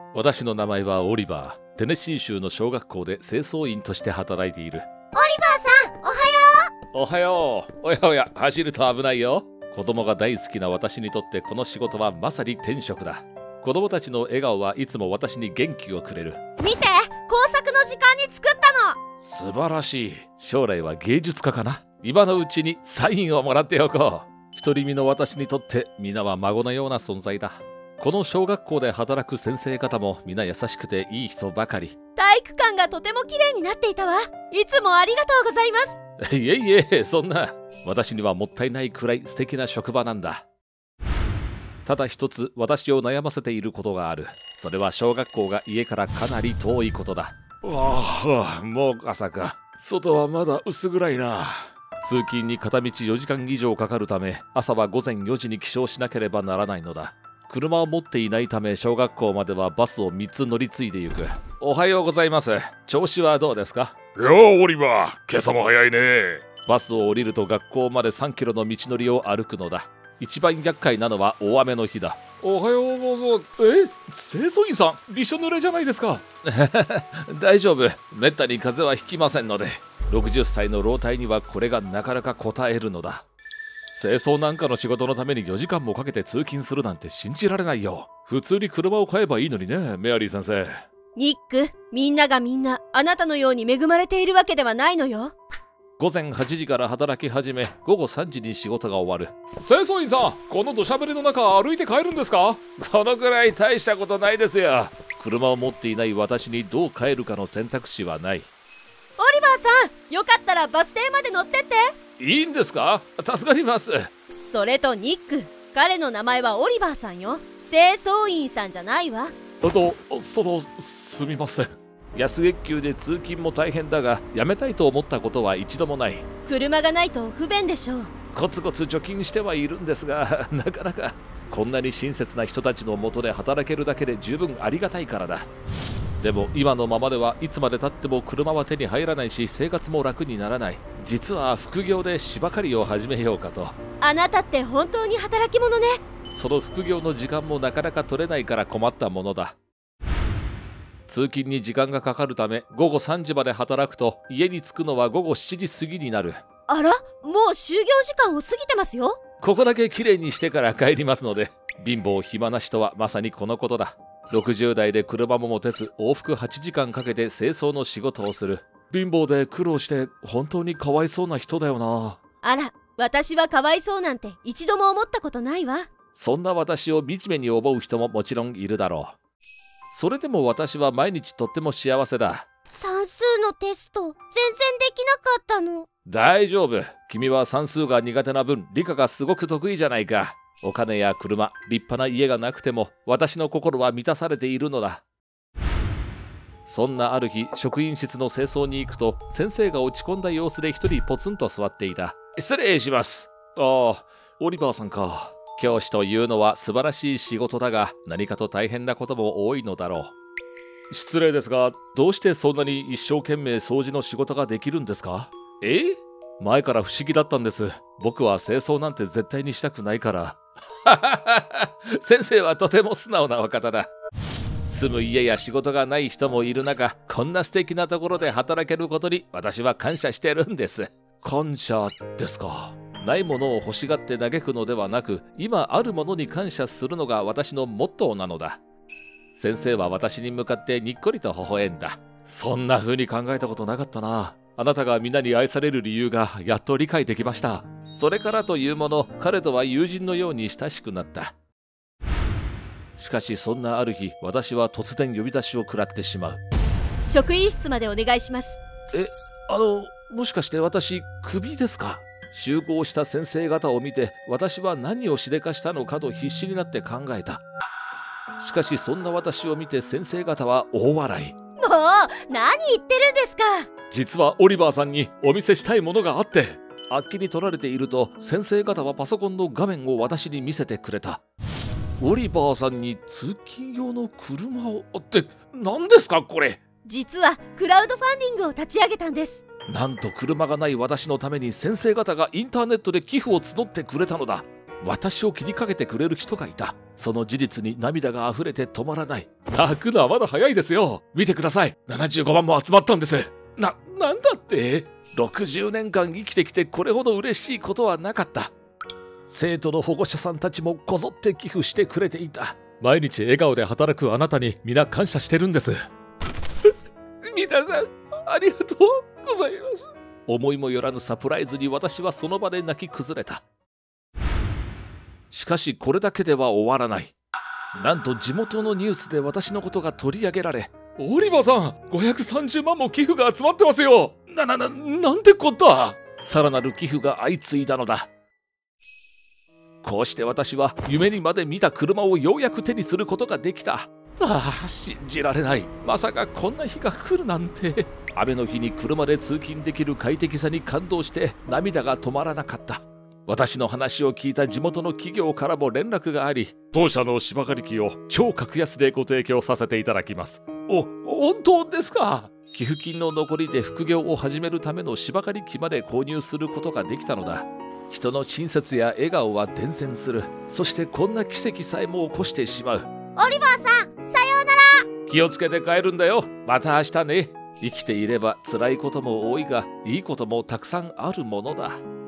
私の名前はオリバー。テネシー州の小学校で清掃員として働いている。 オリバーさん、おはよおはよう。おやおや、走ると危ないよ。子供が大好きな私にとってこの仕事はまさに天職だ。子供たちの笑顔はいつも私に元気をくれる。 見て、工作の時間に作ったの。 素晴らしい。将来は芸術家かな。今のうちにサインをもらっておこう。独り身の私にとって皆は孫のような存在だ。この小学校で働く先生方も皆優しくていい人ばかり。 体育館がとても綺麗になっていたわ。いつもありがとうございます。 いえいえ、そんな。私にはもったいないくらい素敵な職場なんだ。ただ一つ私を悩ませていることがある。それは小学校が家からかなり遠いことだ。ああ、もう朝か。外はまだ薄暗いな。通勤に片道4時間以上かかるため、朝は午前4時に起床しなければならないのだ。車を持っていないため、小学校まではバスを3つ乗り継いでゆく。おはようございます。調子はどうですか？ よう、オリバー、今朝も早いね。 バスを降りると学校まで3キロの道のりを歩くのだ。一番厄介なのは大雨の日だ。おはようございます。清掃員さん、びしょ濡れじゃないですか。大丈夫。めったに風邪はひきませんので。60歳の老体にはこれがなかなか応えるのだ。清掃なんかの仕事のために4時間もかけて通勤するなんて信じられないよ。普通に車を買えばいいのにね、メアリー先生。 ニック、みんながみんなあなたのように恵まれているわけではないのよ。 午前8時から働き始め、午後3時に仕事が終わる。清掃員さん、この土砂降りの中歩いて帰るんですか？このくらい大したことないですよ。車を持っていない私にどう帰るかの選択肢はない。 オリバーさん、よかったらバス停まで乗ってって。いいんですか？助かります。 それとニック、彼の名前はオリバーさんよ。清掃員さんじゃないわ。 すみません。安月給で通勤も大変だが、辞めたいと思ったことは一度もない。 車がないと不便でしょう。 コツコツ貯金してはいるんですが、なかなか。こんなに親切な人たちのもとで働けるだけで十分ありがたいからだ。でも今のままではいつまでたっても車は手に入らないし、生活も楽にならない。実は副業で芝刈りを始めようかと。 あなたって本当に働き者ね。 その副業の時間もなかなか取れないから困ったものだ。通勤に時間がかかるため、午後3時まで働くと家に着くのは午後7時過ぎになる。 あら、もう就業時間を過ぎてますよ。 ここだけきれいにしてから帰りますので。貧乏暇なしとはまさにこのことだ。60代で車も持てず、往復8時間かけて清掃の仕事をする。貧乏で苦労して本当にかわいそうな人だよな。 あら、私はかわいそうなんて一度も思ったことないわ。 そんな私を惨めに思う人ももちろんいるだろう。それでも私は毎日とっても幸せだ。 算数のテスト全然できなかったの。 大丈夫。君は算数が苦手な分、理科がすごく得意じゃないか。お金や車、立派な家がなくても私の心は満たされているのだ。そんなある日、職員室の清掃に行くと、先生が落ち込んだ様子で一人ポツンと座っていた。失礼します。ああ、オリバーさんか。教師というのは素晴らしい仕事だが、何かと大変なことも多いのだろう。失礼ですが、どうしてそんなに一生懸命掃除の仕事ができるんですか？前から不思議だったんです。僕は清掃なんて絶対にしたくないから。先生はとても素直なお方だ。住む家や仕事がない人もいる中、こんな素敵なところで働けることに私は感謝してるんです。感謝ですか。ないものを欲しがって嘆くのではなく、今あるものに感謝するのが私のモットーなのだ。先生は私に向かってにっこりと微笑んだ。そんな風に考えたことなかったな。あなたが皆に愛される理由がやっと理解できました。それからというもの、彼とは友人のように親しくなった。しかしそんなある日、私は突然呼び出しを食らってしまう。 職員室までお願いします。 もしかして私、クビですか？集合した先生方を見て、私は何をしでかしたのかと必死になって考えた。しかしそんな私を見て先生方は大笑い。 もう何言ってるんですか？ 実はオリバーさんにお見せしたいものがあって。あっきり取られていると、先生方はパソコンの画面を私に見せてくれた。オリバーさんに通勤用の車をって何ですかこれ？ 実はクラウドファンディングを立ち上げたんです。 なんと車がない私のために先生方がインターネットで寄付を募ってくれたのだ。私を気にかけてくれる人がいた。 その事実に涙が溢れて止まらない。泣くのはまだ早いですよ。見てください。75万も集まったんです。なんだって？ 60 年間生きてきてこれほど嬉しいことはなかった。生徒の保護者さんたちもこぞって寄付してくれていた。毎日笑顔で働くあなたに皆感謝してるんです。皆さんありがとうございます。思いもよらぬサプライズに私はその場で泣き崩れた。しかしこれだけでは終わらない。なんと地元のニュースで私のことが取り上げられ、オリバーさん、530万も寄付が集まってますよ。なんてこった。さらなる寄付が相次いだのだ。こうして私は夢にまで見た車をようやく手にすることができた。信じられない。まさかこんな日が来るなんて。雨の日に車で通勤できる快適さに感動して涙が止まらなかった。私の話を聞いた地元の企業からも連絡があり、当社の芝刈り機を超格安でご提供させていただきます。本当ですか？寄付金の残りで副業を始めるための芝刈り機まで購入することができたのだ。人の親切や笑顔は伝染する。そしてこんな奇跡さえも起こしてしまう。 オリバーさん、さようなら。 気をつけて帰るんだよ。また明日ね。生きていれば辛いことも多いが、いいこともたくさんあるものだ。